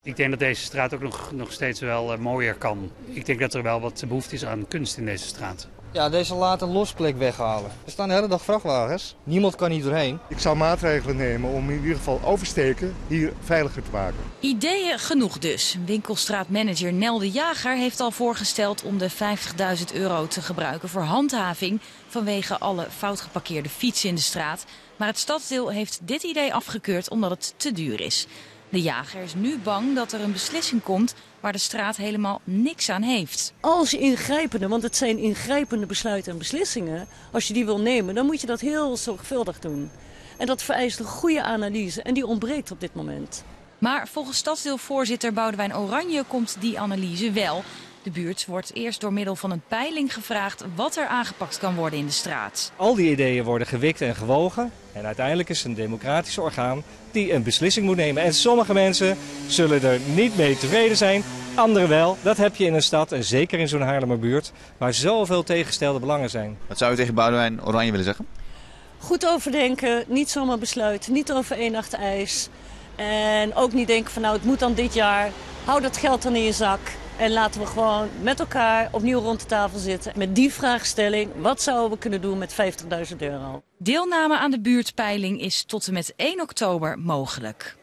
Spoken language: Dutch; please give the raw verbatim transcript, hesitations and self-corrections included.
Ik denk dat deze straat ook nog, nog steeds wel uh, mooier kan. Ik denk dat er wel wat behoefte is aan kunst in deze straat. Ja, deze laten losplek weghalen. Er staan de hele dag vrachtwagens. Niemand kan hier doorheen. Ik zou maatregelen nemen om in ieder geval oversteken hier veiliger te maken. Ideeën genoeg dus. Winkelstraatmanager Nel de Jager heeft al voorgesteld om de vijftigduizend euro te gebruiken voor handhaving vanwege alle fout geparkeerde fietsen in de straat. Maar het stadsdeel heeft dit idee afgekeurd omdat het te duur is. De Jager is nu bang dat er een beslissing komt waar de straat helemaal niks aan heeft. Als je ingrijpende, want het zijn ingrijpende besluiten en beslissingen, als je die wil nemen, dan moet je dat heel zorgvuldig doen. En dat vereist een goede analyse en die ontbreekt op dit moment. Maar volgens stadsdeelvoorzitter Boudewijn Oranje komt die analyse wel. De buurt wordt eerst door middel van een peiling gevraagd wat er aangepakt kan worden in de straat. Al die ideeën worden gewikt en gewogen en uiteindelijk is het een democratisch orgaan die een beslissing moet nemen. En sommige mensen zullen er niet mee tevreden zijn, anderen wel. Dat heb je in een stad en zeker in zo'n Haarlemmerbuurt waar zoveel tegengestelde belangen zijn. Wat zou u tegen Boudewijn Oranje willen zeggen? Goed overdenken, niet zomaar besluiten, niet over één nacht ijs. En ook niet denken van nou het moet dan dit jaar, hou dat geld dan in je zak. En laten we gewoon met elkaar opnieuw rond de tafel zitten met die vraagstelling. Wat zouden we kunnen doen met vijftigduizend euro? Deelname aan de buurtpeiling is tot en met één oktober mogelijk.